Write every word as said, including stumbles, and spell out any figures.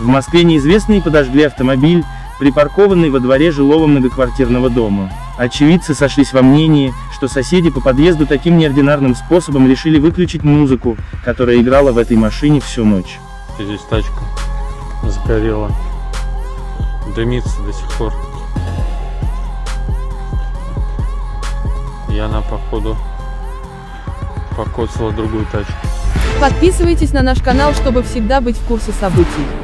В Москве неизвестные подожгли автомобиль, припаркованный во дворе жилого многоквартирного дома. Очевидцы сошлись во мнении, что соседи по подъезду таким неординарным способом решили выключить музыку, которая играла в этой машине всю ночь. Здесь тачка сгорела, дымится до сих пор. И она, походу, покоцала другую тачку. Подписывайтесь на наш канал, чтобы всегда быть в курсе событий.